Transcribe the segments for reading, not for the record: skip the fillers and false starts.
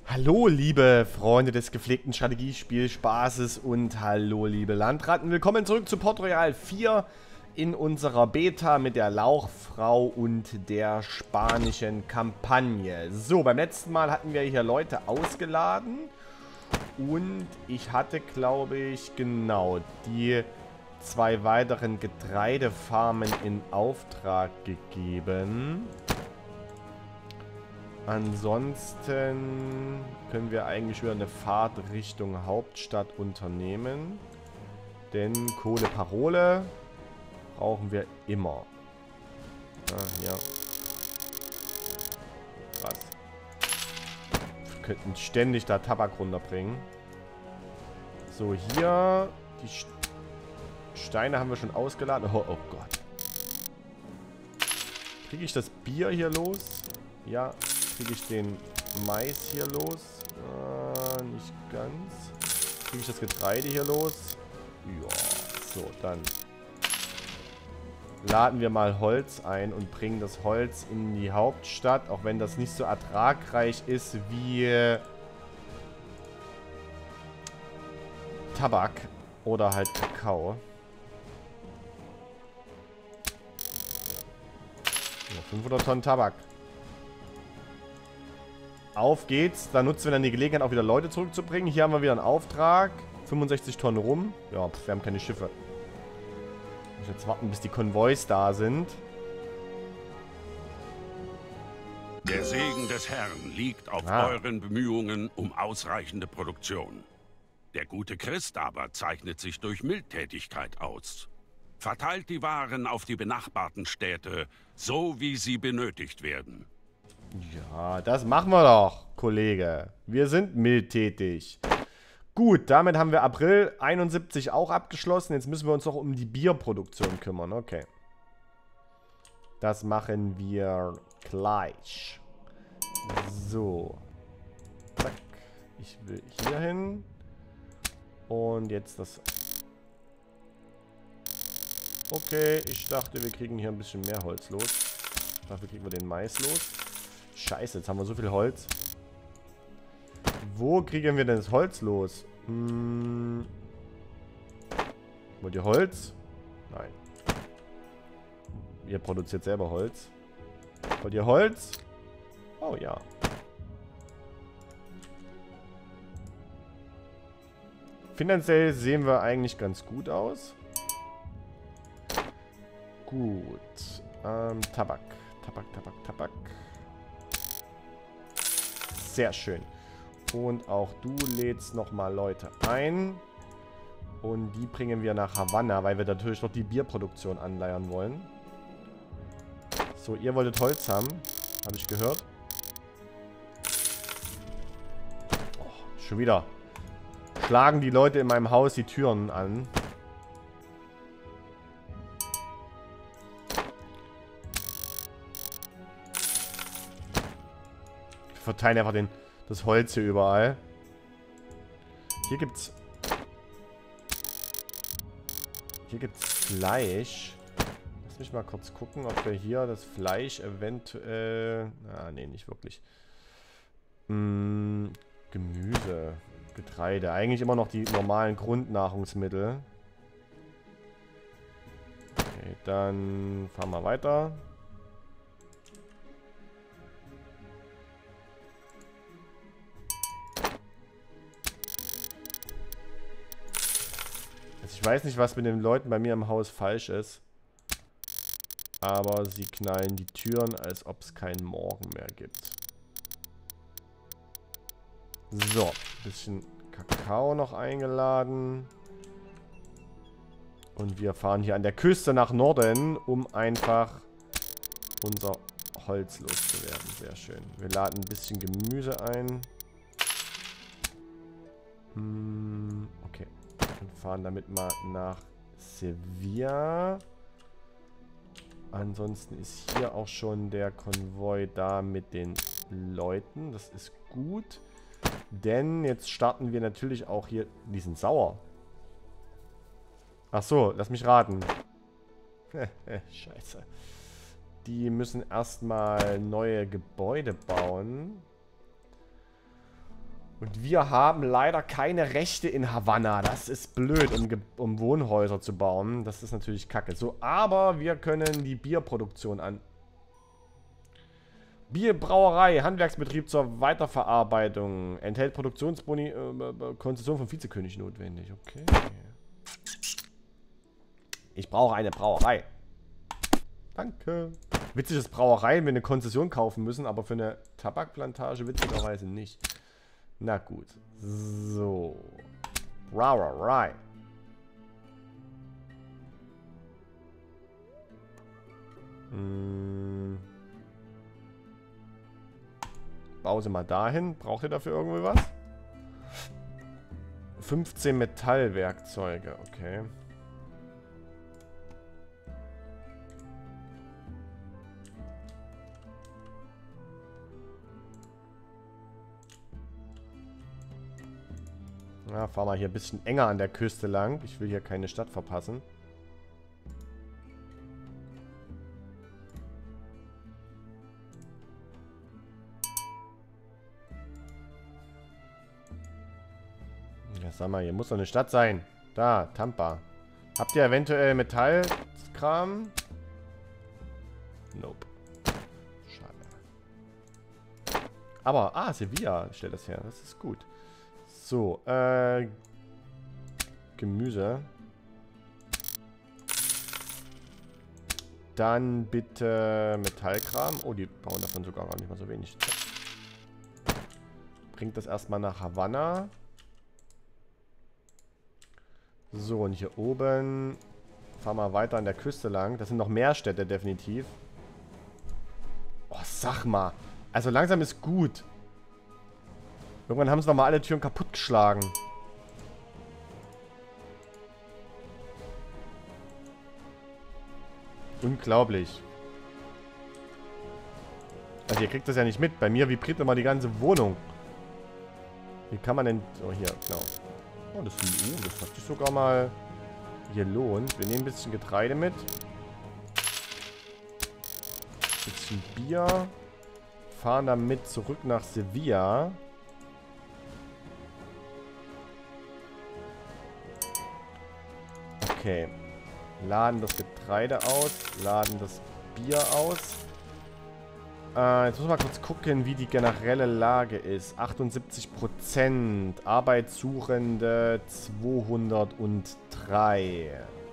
Hallo, liebe Freunde des gepflegten Strategiespielspaßes und hallo, liebe Landratten. Willkommen zurück zu Port Royal 4 in unserer Beta mit der Lauchfrau und der spanischen Kampagne. So, beim letzten Mal hatten wir hier Leute ausgeladen und ich hatte, glaube ich, genau die zwei weiteren Getreidefarmen in Auftrag gegeben. Ansonsten können wir eigentlich wieder eine Fahrt Richtung Hauptstadt unternehmen. Denn Kohleparole brauchen wir immer. Ah, ja. Krass. Wir könnten ständig da Tabak runterbringen. So, hier. Die Steine haben wir schon ausgeladen. Oh, oh Gott. Kriege ich das Bier hier los? Ja. Kriege ich den Mais hier los? Nicht ganz. Kriege ich das Getreide hier los? Ja, so, dann laden wir mal Holz ein und bringen das Holz in die Hauptstadt, auch wenn das nicht so ertragreich ist wie Tabak oder halt Kakao. Ja, 500 Tonnen Tabak. Auf geht's. Da nutzen wir dann die Gelegenheit, auch wieder Leute zurückzubringen. Hier haben wir wieder einen Auftrag. 65 Tonnen rum. Ja, wir haben keine Schiffe. Ich muss jetzt warten, bis die Konvois da sind. Der Segen des Herrn liegt auf euren Bemühungen um ausreichende Produktion. Der gute Christ aber zeichnet sich durch Mildtätigkeit aus. Verteilt die Waren auf die benachbarten Städte, so wie sie benötigt werden. Ja, das machen wir doch, Kollege. Wir sind mildtätig. Gut, damit haben wir April 71 auch abgeschlossen. Jetzt müssen wir uns noch um die Bierproduktion kümmern. Okay. Das machen wir gleich. So. Zack. Ich will hier hin. Und jetzt das... Okay, ich dachte, wir kriegen hier ein bisschen mehr Holz los. Dafür kriegen wir den Mais los. Scheiße, jetzt haben wir so viel Holz. Wo kriegen wir denn das Holz los? Wollt ihr Holz? Nein. Ihr produziert selber Holz. Wollt ihr Holz? Oh ja. Finanziell sehen wir eigentlich ganz gut aus. Gut. Tabak. Tabak. Sehr schön. Und auch du lädst nochmal Leute ein. Und die bringen wir nach Havanna, weil wir natürlich noch die Bierproduktion anleiern wollen. So, ihr wolltet Holz haben. Habe ich gehört. Oh, schon wieder. Schlagen die Leute in meinem Haus die Türen an. Verteilen einfach das Holz hier überall. Hier gibt's Fleisch. Lass mich mal kurz gucken, ob wir hier das Fleisch eventuell... Ah, nee, nicht wirklich. Gemüse. Getreide. Eigentlich immer noch die normalen Grundnahrungsmittel. Okay, dann fahren wir weiter. Ich weiß nicht, was mit den Leuten bei mir im Haus falsch ist. Aber sie knallen die Türen, als ob es keinen Morgen mehr gibt. So, bisschen Kakao noch eingeladen. Und wir fahren hier an der Küste nach Norden, um einfach unser Holz loszuwerden. Sehr schön. Wir laden ein bisschen Gemüse ein. Okay. Und fahren damit mal nach Sevilla. Ansonsten ist hier auch schon der Konvoi da mit den Leuten. Das ist gut. Denn jetzt starten wir natürlich auch hier... Die sind sauer. Ach so, lass mich raten. Scheiße. Die müssen erstmal neue Gebäude bauen. Und wir haben leider keine Rechte in Havanna. Das ist blöd, um Wohnhäuser zu bauen. Das ist natürlich kacke. So, aber wir können die Bierproduktion an... Bierbrauerei, Handwerksbetrieb zur Weiterverarbeitung. Enthält Produktionsboni, Konzession vom Vizekönig notwendig. Okay. Ich brauche eine Brauerei. Danke. Witzig, dass Brauereien wir eine Konzession kaufen müssen, aber für eine Tabakplantage witzigerweise nicht. Na gut. So. Brauerei. Bau sie mal dahin. Braucht ihr dafür irgendwie was? 15 Metallwerkzeuge. Okay. Ja, fahr mal hier ein bisschen enger an der Küste lang. Ich will hier keine Stadt verpassen. Ja, sag mal, hier muss doch eine Stadt sein. Da, Tampa. Habt ihr eventuell Metallkram? Nope. Schade. Aber, Sevilla stellt das her. Das ist gut. So, Gemüse. Dann bitte Metallkram. Oh, die bauen davon sogar gar nicht mal so wenig. Bringt das erstmal nach Havanna. So, und hier oben fahren wir weiter an der Küste lang. Das sind noch mehr Städte, definitiv. Oh, sag mal. Also langsam ist gut. Irgendwann haben sie noch mal alle Türen kaputt geschlagen. Unglaublich. Also ihr kriegt das ja nicht mit. Bei mir vibriert immer die ganze Wohnung. Wie kann man denn... Oh, hier, genau. Oh, das hat sich sogar mal gelohnt. Wir nehmen ein bisschen Getreide mit. Ein bisschen Bier. Fahren damit zurück nach Sevilla. Okay. Laden das Getreide aus. Laden das Bier aus. Jetzt muss man mal kurz gucken, wie die generelle Lage ist. 78%. Arbeitssuchende 203.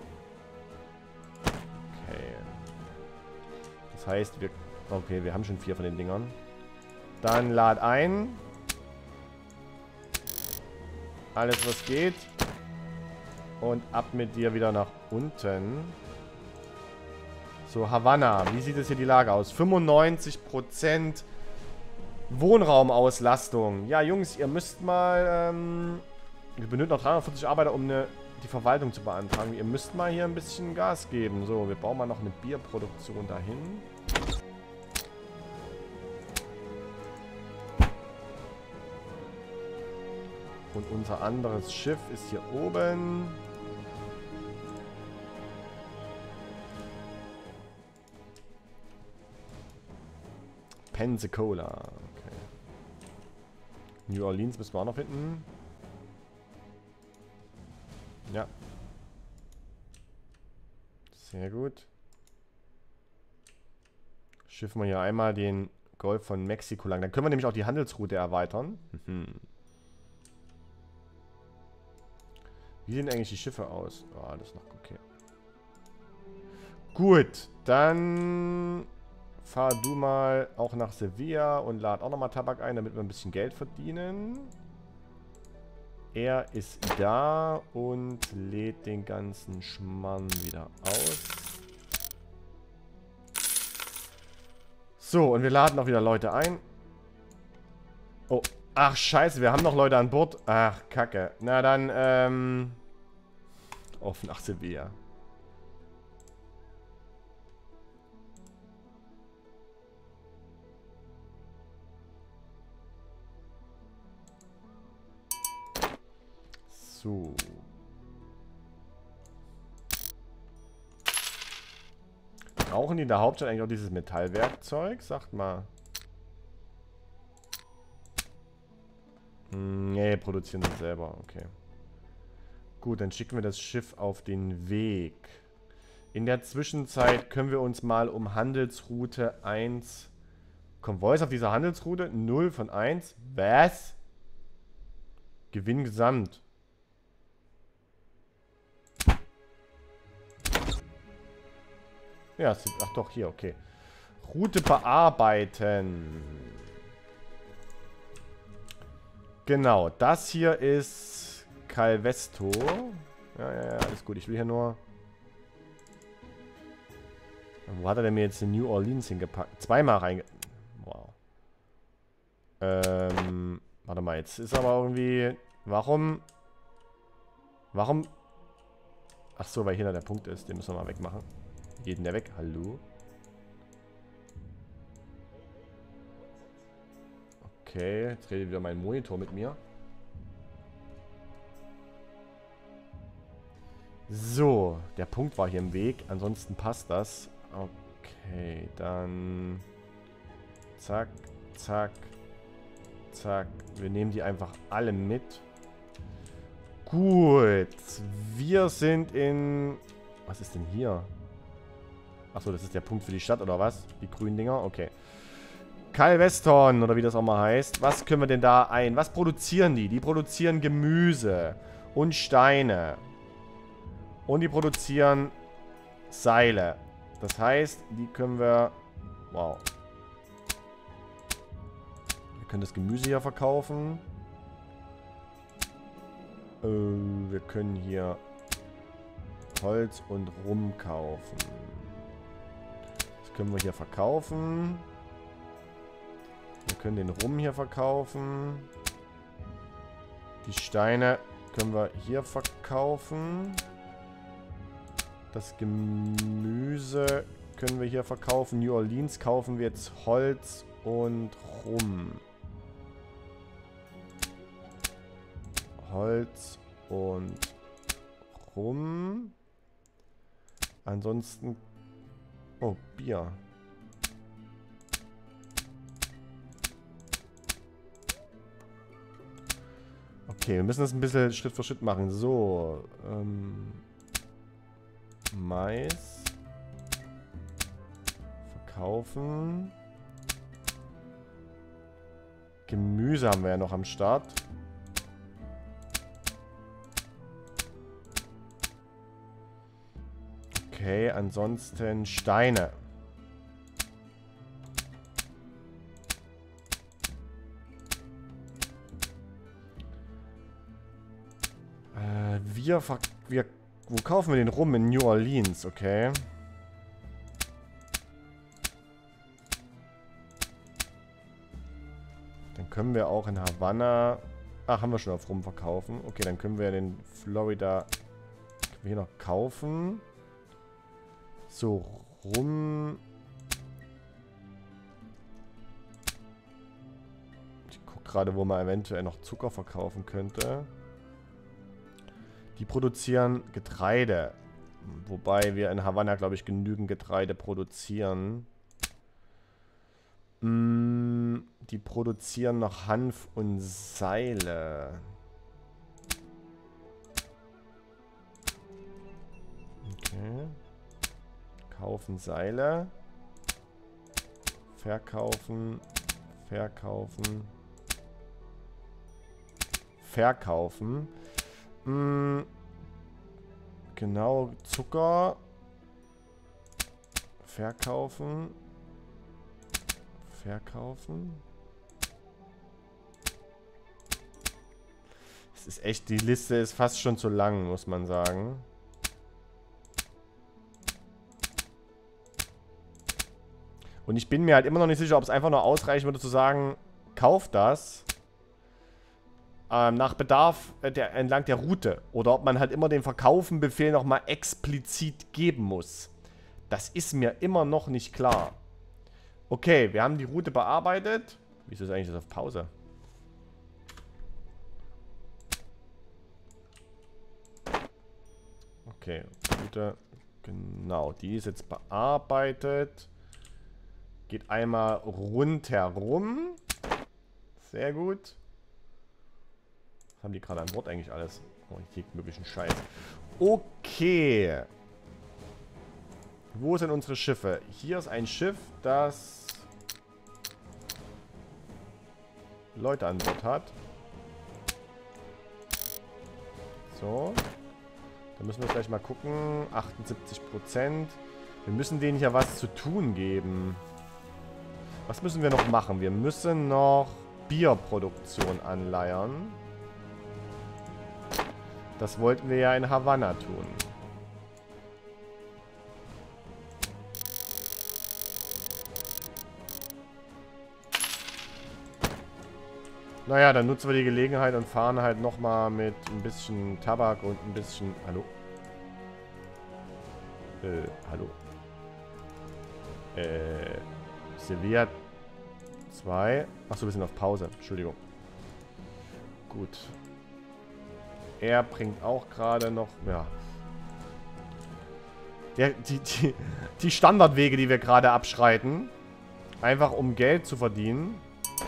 Okay. Das heißt, wir... Okay, wir haben schon 4 von den Dingern. Dann lad ein. Alles, was geht. Und ab mit dir wieder nach unten. So, Havanna. Wie sieht es hier die Lage aus? 95% Wohnraumauslastung. Ja, Jungs, ihr müsst mal... wir benötigen noch 340 Arbeiter, um die Verwaltung zu beantragen. Ihr müsst mal hier ein bisschen Gas geben. So, wir bauen mal noch eine Bierproduktion dahin. Und unser anderes Schiff ist hier oben. Pensacola. Okay. New Orleans müssen wir auch noch finden. Ja. Sehr gut. Schiffen wir hier einmal den Golf von Mexiko lang. Dann können wir nämlich auch die Handelsroute erweitern. Wie sehen eigentlich die Schiffe aus? Oh, das ist noch okay. Gut, dann fahr du mal auch nach Sevilla und lad auch nochmal Tabak ein, damit wir ein bisschen Geld verdienen. Er ist da und lädt den ganzen Schmarrn wieder aus. So, und wir laden auch wieder Leute ein. Oh, ach scheiße, wir haben noch Leute an Bord. Ach, kacke. Na dann, auf nach Sevilla. So. Brauchen die in der Hauptstadt eigentlich auch dieses Metallwerkzeug? Sagt mal. Nee, produzieren sie selber. Okay. Gut, dann schicken wir das Schiff auf den Weg. In der Zwischenzeit können wir uns mal um Handelsroute 1... Konvois auf dieser Handelsroute? 0 von 1. Was? Gewinn gesamt. Ja, ach doch, hier, okay. Route bearbeiten. Genau, das hier ist Calvesto. Ja, alles gut. Ich will hier nur... Wo hat er denn mir jetzt in New Orleans hingepackt? Zweimal reinge... Wow. Warte mal, jetzt ist aber irgendwie... Warum? Ach so, weil hier da der Punkt ist. Den müssen wir mal wegmachen. Wie geht denn der weg? Hallo? Okay, jetzt redet wieder mein Monitor mit mir. So, der Punkt war hier im Weg. Ansonsten passt das. Okay, dann... Zack, zack, zack. Wir nehmen die einfach alle mit. Gut. Wir sind in... Was ist denn hier? Achso, das ist der Punkt für die Stadt, oder was? Die grünen Dinger? Okay. Calveston, oder wie das auch mal heißt. Was können wir denn da ein? Was produzieren die? Die produzieren Gemüse und Steine. Und die produzieren Seile. Das heißt, die können wir... Wow. Wir können das Gemüse hier verkaufen. Wir können hier Holz und Rum kaufen. Das können wir hier verkaufen. Wir können den Rum hier verkaufen. Die Steine können wir hier verkaufen. Das Gemüse können wir hier verkaufen. New Orleans kaufen wir jetzt Holz und Rum. Holz und Rum. Ansonsten... Oh, Bier. Okay, wir müssen das ein bisschen Schritt für Schritt machen. So, Mais. Verkaufen. Gemüse haben wir ja noch am Start. Okay, ansonsten Steine. Wo kaufen wir den rum? In New Orleans, okay. Dann können wir auch in Havanna... Ach, haben wir schon auf Rum verkaufen. Okay, dann können wir den Florida hier noch kaufen. So, Rum... Ich gucke gerade, wo man eventuell noch Zucker verkaufen könnte. Die produzieren Getreide. Wobei wir in Havanna, glaube ich, genügend Getreide produzieren. Die produzieren noch Hanf und Seile. Okay. Kaufen Seile. Verkaufen. Verkaufen. Verkaufen. Genau, Zucker. Verkaufen. Verkaufen. Es ist echt, die Liste ist fast schon zu lang, muss man sagen. Und ich bin mir halt immer noch nicht sicher, ob es einfach nur ausreichen würde zu sagen, kauf das. Nach Bedarf entlang der Route. Oder ob man halt immer den Verkaufen-Befehl nochmal explizit geben muss. Das ist mir immer noch nicht klar. Okay, wir haben die Route bearbeitet. Wieso ist eigentlich das auf Pause? Okay, Route. Genau, die ist jetzt bearbeitet. Geht einmal rundherum. Sehr gut. haben die gerade an Bord eigentlich alles? Oh, ich krieg möglichen Scheiß. Okay. Wo sind unsere Schiffe? Hier ist ein Schiff, das Leute an Bord hat. So. Da müssen wir gleich mal gucken. 78%. Wir müssen denen hier was zu tun geben. Was müssen wir noch machen? Wir müssen noch Bierproduktion anleiern. Das wollten wir ja in Havanna tun. Naja, dann nutzen wir die Gelegenheit und fahren halt nochmal mit ein bisschen Tabak und ein bisschen... Hallo? Hallo? Sevilla 2. Achso, wir sind auf Pause. Entschuldigung. Gut. Er bringt auch gerade noch... Ja. Die Standardwege, die wir gerade abschreiten. Einfach um Geld zu verdienen.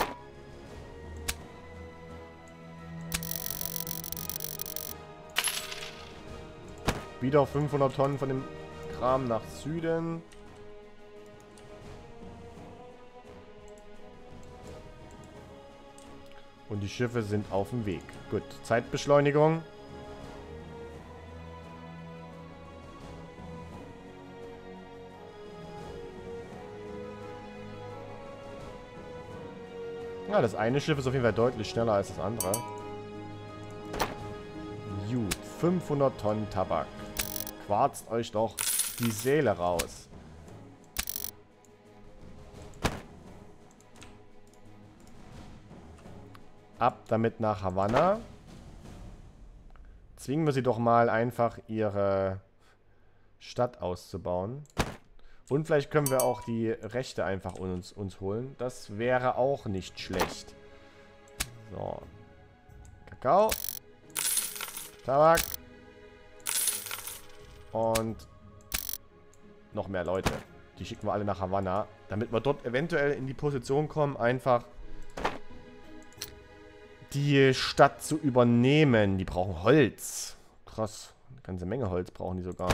Wieder 500 Tonnen von dem Kram nach Süden. Und die Schiffe sind auf dem Weg. Gut, Zeitbeschleunigung. Ja, das eine Schiff ist auf jeden Fall deutlich schneller als das andere. Gut, 500 Tonnen Tabak. Quarzt euch doch die Seele raus. Ab damit nach Havanna. Zwingen wir sie doch mal einfach ihre Stadt auszubauen. Und vielleicht können wir auch die Rechte einfach uns holen. Das wäre auch nicht schlecht. So. Kakao. Tabak. Und noch mehr Leute. Die schicken wir alle nach Havanna. Damit wir dort eventuell in die Position kommen, einfach die Stadt zu übernehmen. Die brauchen Holz. Krass. Eine ganze Menge Holz brauchen die sogar.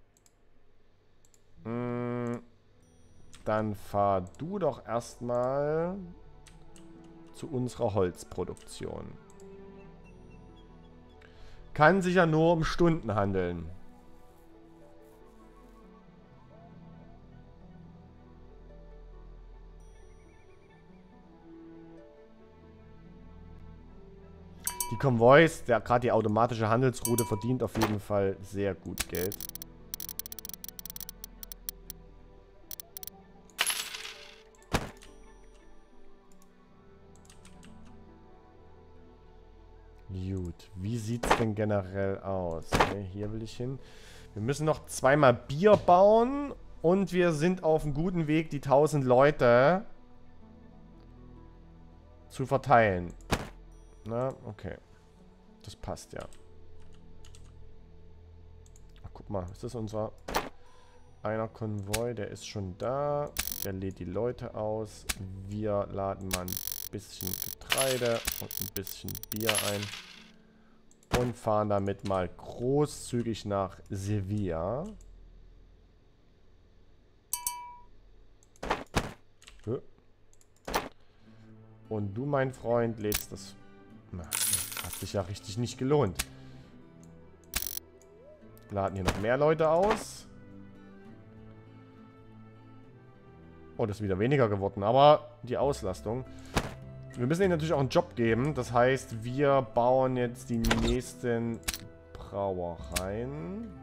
Dann fahr du doch erstmal zu unserer Holzproduktion. Kann sich ja nur um Stunden handeln. Die Konvois, gerade die automatische Handelsroute, verdient auf jeden Fall sehr gut Geld. Gut, wie sieht es denn generell aus? Okay, hier will ich hin. Wir müssen noch zweimal Bier bauen und wir sind auf einem guten Weg, die 1000 Leute zu verteilen. Na, okay. Das passt ja. Ach, guck mal, ist das unser einer Konvoi? Der ist schon da. Der lädt die Leute aus. Wir laden mal ein bisschen Getreide und ein bisschen Bier ein. Und fahren damit mal großzügig nach Sevilla. Und du, mein Freund, lädst das... Na, das hat sich ja richtig nicht gelohnt. Wir laden hier noch mehr Leute aus. Oh, das ist wieder weniger geworden. Aber die Auslastung... Wir müssen ihnen natürlich auch einen Job geben. Das heißt, wir bauen jetzt die nächsten Brauereien.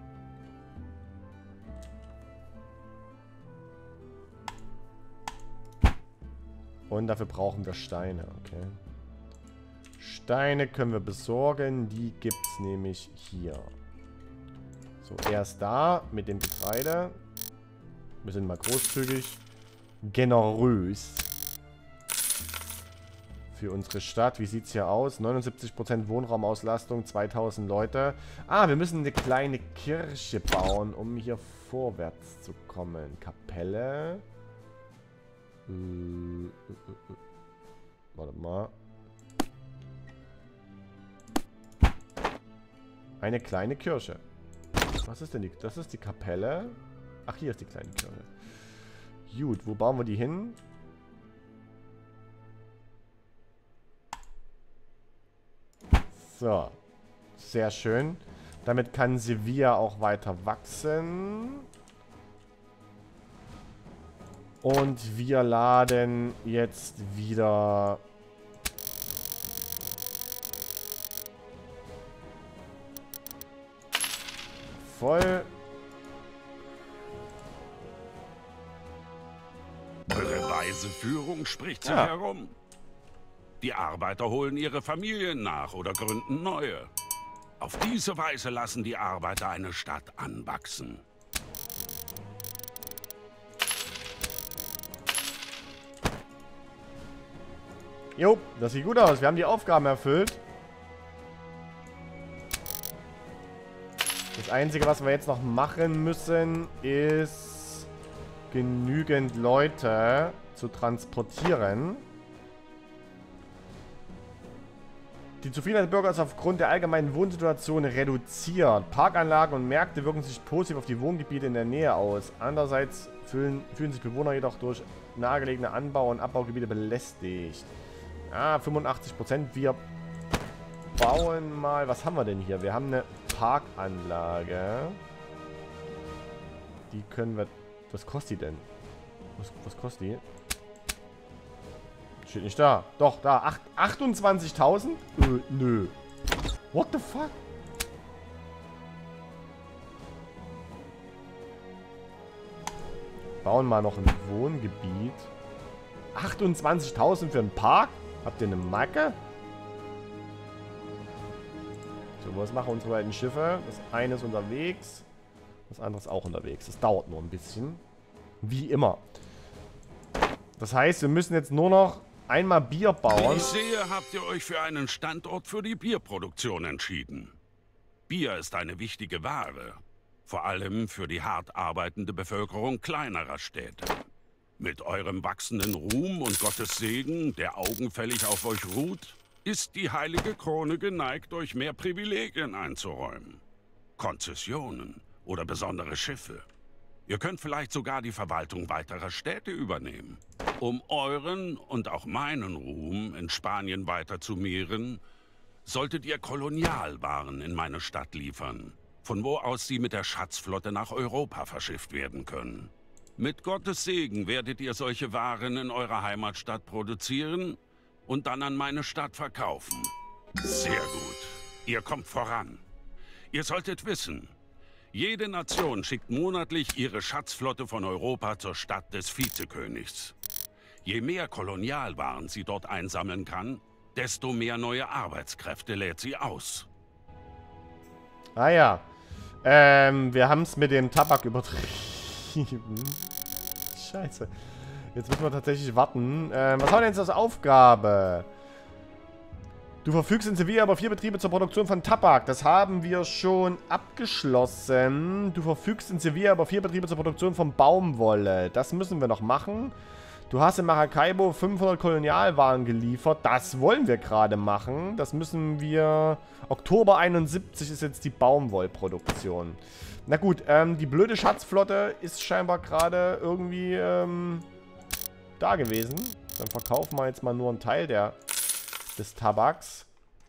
Und dafür brauchen wir Steine, okay. Steine können wir besorgen. Die gibt es nämlich hier. So, erst da mit dem Getreide. Wir sind mal großzügig. Generös. Für unsere Stadt. Wie sieht es hier aus? 79% Wohnraumauslastung, 2000 Leute. Ah, wir müssen eine kleine Kirche bauen, um hier vorwärts zu kommen. Kapelle. Warte mal. Eine kleine Kirche. Was ist denn die? Das ist die Kapelle. Ach, hier ist die kleine Kirche. Gut, wo bauen wir die hin? So. Sehr schön. Damit kann Sevilla auch weiter wachsen. Und wir laden jetzt wieder... voll. Eure weise Führung spricht sich herum. Die Arbeiter holen ihre Familien nach oder gründen neue. Auf diese Weise lassen die Arbeiter eine Stadt anwachsen. Jo, das sieht gut aus. Wir haben die Aufgaben erfüllt. Das Einzige, was wir jetzt noch machen müssen, ist genügend Leute zu transportieren. Die Zufriedenheit der Bürger ist aufgrund der allgemeinen Wohnsituation reduziert. Parkanlagen und Märkte wirken sich positiv auf die Wohngebiete in der Nähe aus. Andererseits fühlen sich Bewohner jedoch durch nahegelegene Anbau- und Abbaugebiete belästigt. Ah, 85%. Wir bauen mal... Was haben wir denn hier? Wir haben eine Parkanlage. Die können wir... Was kostet die denn? Was kostet die? Steht nicht da. Doch, da. 28.000? Nö. What the fuck? Bauen mal noch ein Wohngebiet. 28.000 für einen Park? Habt ihr eine Macke? So, was machen unsere beiden Schiffe? Das eine ist unterwegs. Das andere ist auch unterwegs. Das dauert nur ein bisschen. Wie immer. Das heißt, wir müssen jetzt nur noch einmal Bier bauen. Wie ich sehe, habt ihr euch für einen Standort für die Bierproduktion entschieden. Bier ist eine wichtige Ware. Vor allem für die hart arbeitende Bevölkerung kleinerer Städte. Mit eurem wachsenden Ruhm und Gottes Segen, der augenfällig auf euch ruht, ist die heilige Krone geneigt, euch mehr Privilegien einzuräumen. Konzessionen oder besondere Schiffe. Ihr könnt vielleicht sogar die Verwaltung weiterer Städte übernehmen. Um euren und auch meinen Ruhm in Spanien weiter zu mehren, solltet ihr Kolonialwaren in meine Stadt liefern, von wo aus sie mit der Schatzflotte nach Europa verschifft werden können. Mit Gottes Segen werdet ihr solche Waren in eurer Heimatstadt produzieren und dann an meine Stadt verkaufen. Sehr gut. Ihr kommt voran. Ihr solltet wissen, jede Nation schickt monatlich ihre Schatzflotte von Europa zur Stadt des Vizekönigs. Je mehr Kolonialwaren sie dort einsammeln kann, desto mehr neue Arbeitskräfte lädt sie aus. Ah ja. Wir haben es mit dem Tabak übertrieben. Scheiße. Jetzt müssen wir tatsächlich warten. Was haben wir denn jetzt als Aufgabe? Du verfügst in Sevilla über 4 Betriebe zur Produktion von Tabak. Das haben wir schon abgeschlossen. Du verfügst in Sevilla über 4 Betriebe zur Produktion von Baumwolle. Das müssen wir noch machen. Du hast in Maracaibo 500 Kolonialwaren geliefert. Das wollen wir gerade machen. Das müssen wir... Oktober 71 ist jetzt die Baumwollproduktion. Na gut, die blöde Schatzflotte ist scheinbar gerade irgendwie da gewesen. Dann verkaufen wir jetzt mal nur einen Teil des Tabaks.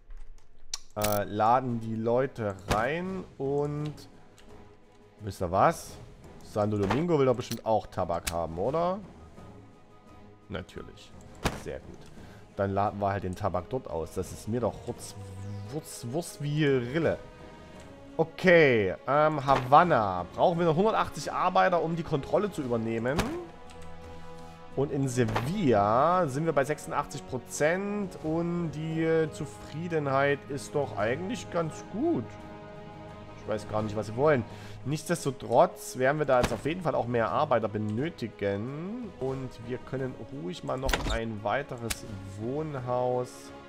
Laden die Leute rein und... Wisst ihr was? Santo Domingo will doch bestimmt auch Tabak haben, oder? Natürlich. Sehr gut. Dann laden wir halt den Tabak dort aus. Das ist mir doch Wurst wie Rille. Okay. Havanna. Brauchen wir noch 180 Arbeiter, um die Kontrolle zu übernehmen. Und in Sevilla sind wir bei 86% und die Zufriedenheit ist doch eigentlich ganz gut. Ich weiß gar nicht, was sie wollen. Nichtsdestotrotz werden wir da jetzt auf jeden Fall auch mehr Arbeiter benötigen. Und wir können ruhig mal noch ein weiteres Wohnhaus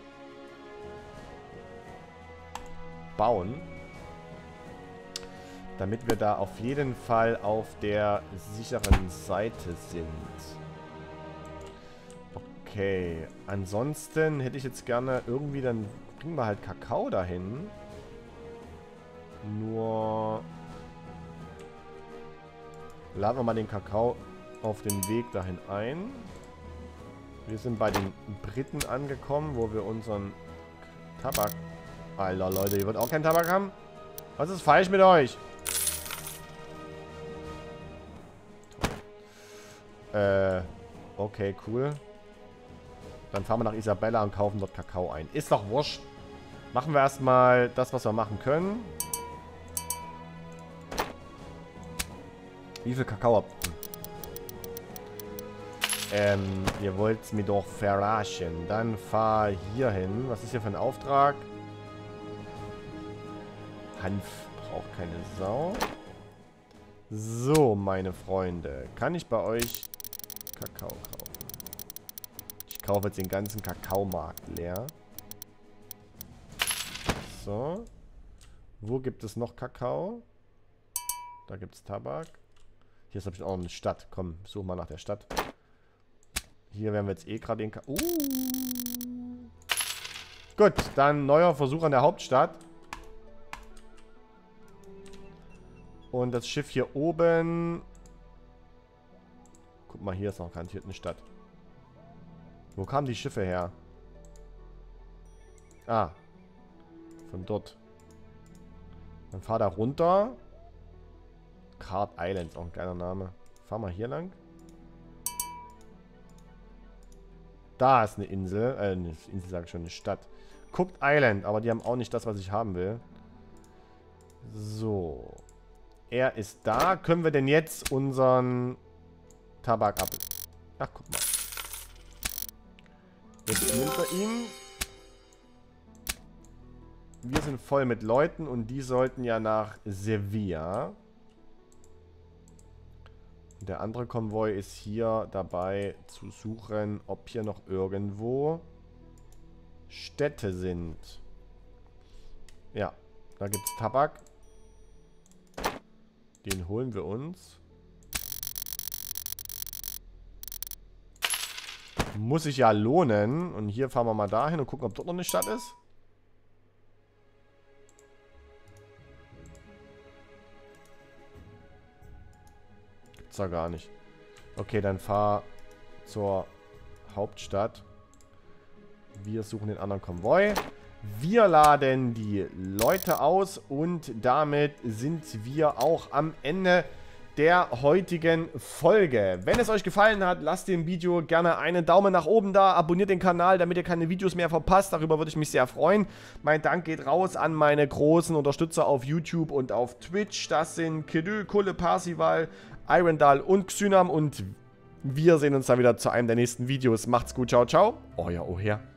bauen. Damit wir da auf jeden Fall auf der sicheren Seite sind. Okay. Ansonsten hätte ich jetzt gerne irgendwie, dann bringen wir halt Kakao dahin. Nur laden wir mal den Kakao auf den Weg dahin ein. Wir sind bei den Briten angekommen, wo wir unseren Tabak... Alter, Leute, ihr wollt auch keinen Tabak haben? Was ist falsch mit euch? Okay, cool. Dann fahren wir nach Isabella und kaufen dort Kakao ein. Ist doch wurscht. Machen wir erstmal das, was wir machen können. Wie viel Kakao habt ihr? Ihr wollt es mir doch verarschen. Dann fahr hier hin. Was ist hier für ein Auftrag? Hanf braucht keine Sau. So, meine Freunde. Kann ich bei euch Kakao kaufen? Ich kaufe jetzt den ganzen Kakaomarkt leer. So. Wo gibt es noch Kakao? Da gibt es Tabak. Hier ist natürlich auch noch eine Stadt. Komm, suchen wir nach der Stadt. Hier werden wir jetzt eh gerade den Kakao... Gut, dann neuer Versuch an der Hauptstadt. Und das Schiff hier oben... Guck mal, hier ist noch garantiert eine Stadt. Wo kamen die Schiffe her? Ah. Von dort. Dann fahr da runter. Card Islands, auch ein geiler Name. Fahr mal hier lang. Da ist eine Insel. Eine Insel sage ich schon, eine Stadt. Cooked Island, aber die haben auch nicht das, was ich haben will. So. Er ist da. Können wir denn jetzt unseren Tabak ab... Ach, guck mal. Jetzt nimmt er ihn. Wir sind voll mit Leuten und die sollten ja nach Sevilla. Und der andere Konvoi ist hier dabei zu suchen, ob hier noch irgendwo Städte sind. Ja, da gibt es Tabak. Den holen wir uns. Muss sich ja lohnen. Und hier fahren wir mal dahin und gucken, ob dort noch eine Stadt ist. Gibt's da gar nicht. Okay, dann fahr zur Hauptstadt. Wir suchen den anderen Konvoi. Wir laden die Leute aus und damit sind wir auch am Ende der heutigen Folge. Wenn es euch gefallen hat, lasst dem Video gerne einen Daumen nach oben da, abonniert den Kanal, damit ihr keine Videos mehr verpasst. Darüber würde ich mich sehr freuen. Mein Dank geht raus an meine großen Unterstützer auf YouTube und auf Twitch. Das sind Kedü, Kulle, Parsival, Irondal und Xynam und wir sehen uns dann wieder zu einem der nächsten Videos. Macht's gut, ciao, ciao. Euer Oher.